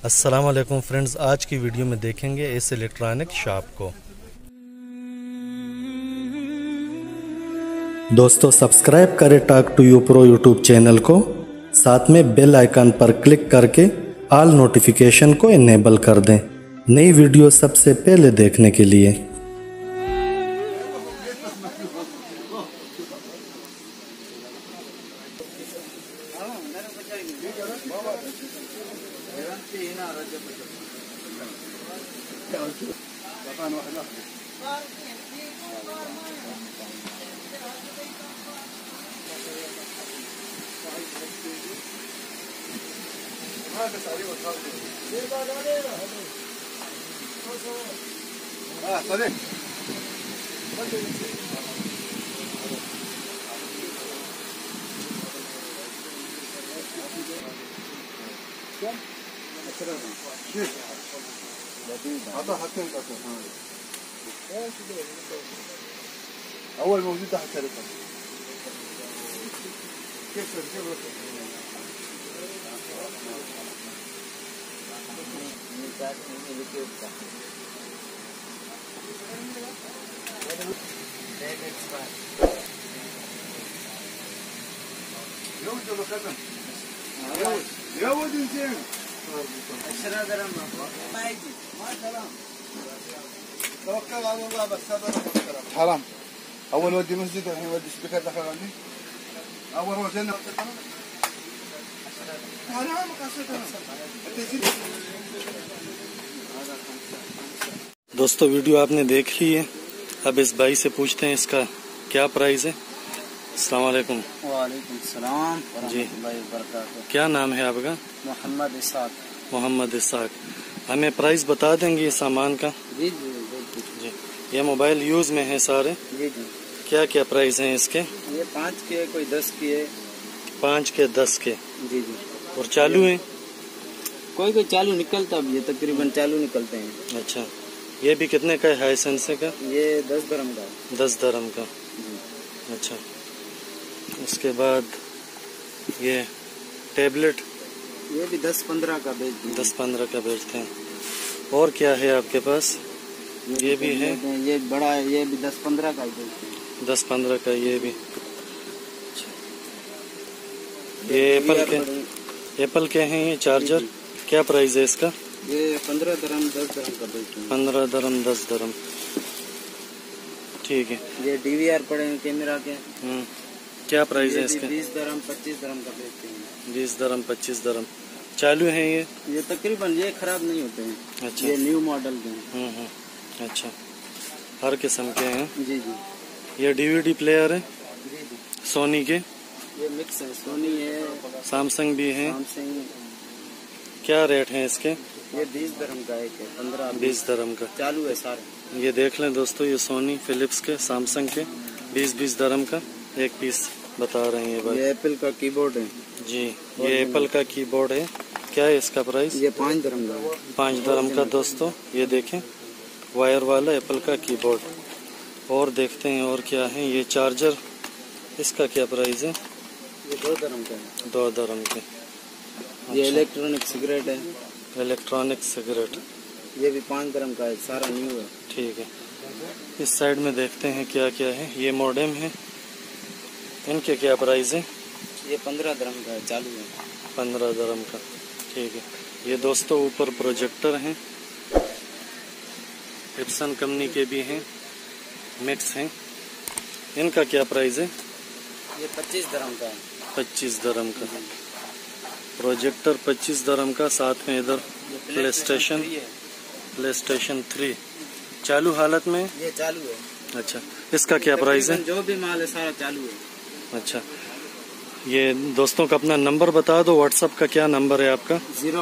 अस्सलाम वालेकुम फ्रेंड्स, आज की वीडियो में देखेंगे इस इलेक्ट्रॉनिक शॉप को। दोस्तों सब्सक्राइब करें talk to you pro YouTube channel को, साथ में बेल आइकन पर क्लिक करके ऑल नोटिफिकेशन को इनेबल कर दें नई वीडियो सबसे पहले देखने के लिए। أول موجود تحت التليفون. كيف يا ولد زين 10 درهم ما يجي ما سلام توكل على الله بس هذا حرام. أول ودي مسجد الحين ودي سبيكر دخل عني. أول وجهنا حرام दोस्तों वीडियो आपने देख ली है, अब इस भाई से पूछते हैं इसका क्या प्राइस है। अस्सलाम वालेकुम। वालेकुम सलाम जी, क्या नाम है आपका? मोहम्मद इसाक। मोहम्मद इसाक, हमें प्राइस बता देंगे इस सामान का? जी जी जी, ये मोबाइल यूज में है सारे? जी जी। क्या क्या प्राइस हैं इसके? ये 5 के, कोई 10 के है। 5 के 10 के। जी जी। और चालू है? कोई कोई चालू निकलता भी है, तकरीबन चालू निकलते हैं। अच्छा, ये भी कितने का है हाईसेंस का? ये 10 दरम का। 10 दरम का। अच्छा, उसके बाद ये टैबलेट? ये भी 10-15 का बेचते हैं। 10-15 का बेचते हैं। और क्या है आपके पास? ये भी है, ये बड़ा है, ये भी 10-15 का ही बेचते हैं। 10-15 का ये भी। अच्छा, ये एप्पल के हैं ये चार्जर, क्या प्राइस है इसका? ये 15 दरम 10 दरम का बेचते हैं। 15 दरम 10 दरम, ठीक है। ये DVR पड़े हैं कैमरा के। क्या प्राइस है इसका? 20 दरम 25 दरम का बेचते हैं। 20 दरम 25 दरम। चालू है ये तकरीबन ये खराब नहीं होते हैं। अच्छा, ये न्यू मॉडल के हैं। अच्छा, हर किस्म के हैं। जी जी। ये DVD प्लेयर है? जी जी। सोनी के? ये मिक्स है, सोनी है, सैमसंग भी है। सैमसंग। क्या रेट है इसके? ये 20 दरम का एक है, 20 दरम का चालू है सारे। ये देख लें दोस्तों, ये सोनी, फिलिप्स के, सैमसंग के 20-20 दरम का एक पीस बता रहे हैं भाई। ये एप्पल का कीबोर्ड है जी, ये एप्पल का कीबोर्ड है। क्या है इसका प्राइस? ये 5 दरम का। 5 दरम का दोस्तों, ये देखें वायर वाला एप्पल का कीबोर्ड। और देखते हैं और क्या है। ये चार्जर, इसका क्या प्राइस है? ये 2 दरम का है। 2 दरम के। ये इलेक्ट्रॉनिक सिगरेट है। इलेक्ट्रॉनिक सिगरेट, ये भी 5 दरम का है, सारा न्यू है। ठीक है। इस साइड में देखते हैं क्या क्या है। ये मॉडेम है, इनके क्या प्राइस है? ये 15 दरम का है, चालू है। 15 दरम का, ठीक है। ये दोस्तों ऊपर प्रोजेक्टर हैं, एप्सन कंपनी के भी हैं, मिक्स हैं। इनका क्या प्राइस है? ये 25 दरम का है। 25 दरम का प्रोजेक्टर, 25 दरम का। साथ में इधर प्ले स्टेशन 3 चालू हालत में? ये चालू है। अच्छा, इसका क्या प्राइस है? जो भी माल है सारा चालू है। अच्छा, ये दोस्तों का अपना नंबर बता दो, व्हाट्सएप का क्या नंबर है आपका?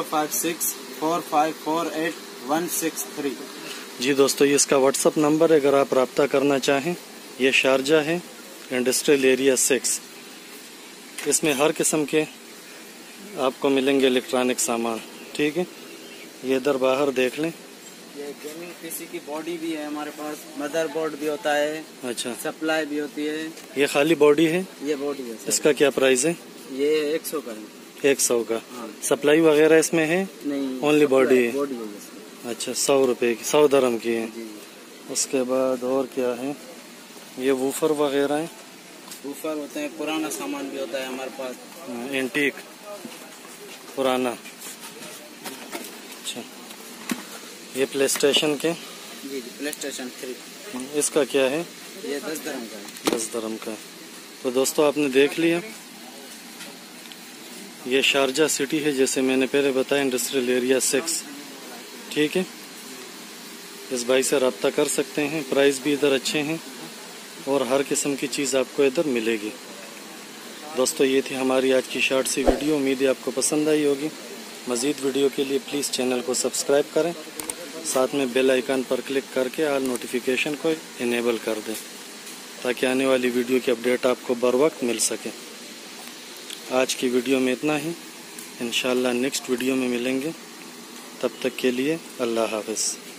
0564548 163। जी दोस्तों, ये इसका व्हाट्सएप नंबर है, अगर आप रब्ता करना चाहें। ये शारजा है, इंडस्ट्रियल एरिया 6। इसमें हर किस्म के आपको मिलेंगे इलेक्ट्रॉनिक सामान, ठीक है। ये इधर बाहर देख लें, ये गेमिंग पीसी की बॉडी भी है हमारे पास, मदरबोर्ड भी होता है, अच्छा, सप्लाई भी होती है। ये खाली बॉडी है? ये बॉडी है सर। इसका क्या प्राइस है? ये 100 का है। 100 का। हाँ। सप्लाई वगैरह इसमें है? नहीं, ओनली बॉडी है। बॉडी है इसमें। अच्छा, 100 रुपए की, 100 दरम की है। जी। उसके बाद और क्या है? ये वूफर वगैरह है? ऊपर होते हैं, पुराना सामान भी होता है हमारे पास। एंटीक पुराना। अच्छा, ये प्ले स्टेशन के? जी, प्ले स्टेशन 3। इसका क्या है? ये 10 दरम का है। 10 दरम का। तो दोस्तों आपने देख लिया, ये शारजा सिटी है, जैसे मैंने पहले बताया, इंडस्ट्रियल एरिया 6। ठीक है, इस भाई से रब्ता कर सकते हैं। प्राइस भी इधर अच्छे हैं और हर किस्म की चीज़ आपको इधर मिलेगी। दोस्तों ये थी हमारी आज की शॉर्ट सी वीडियो। उम्मीद है आपको पसंद आई होगी। मज़ीद वीडियो के लिए प्लीज़ चैनल को सब्सक्राइब करें, साथ में बेल आइकन पर क्लिक करके ऑल नोटिफिकेशन को इनेबल कर दें, ताकि आने वाली वीडियो की अपडेट आपको बर वक्त मिल सके। आज की वीडियो में इतना ही, इंशाल्लाह नेक्स्ट वीडियो में मिलेंगे। तब तक के लिए अल्लाह हाफ़िज़।